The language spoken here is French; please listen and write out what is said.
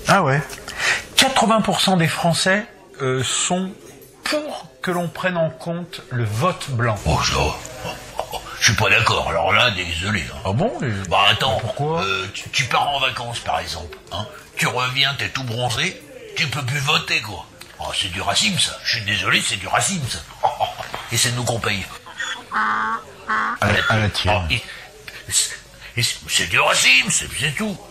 Ah ouais. 80% des Français sont pour que l'on prenne en compte le vote blanc. Oh, je suis pas d'accord. Alors là, désolé. Hein. Ah bon Bah attends, pourquoi tu pars en vacances par exemple. Hein. Tu reviens, t'es tout bronzé, tu peux plus voter quoi. Oh, c'est du racisme ça. Je suis désolé, c'est du racisme ça. Et c'est nous qu'on paye. À la tienne. C'est du racisme, c'est tout.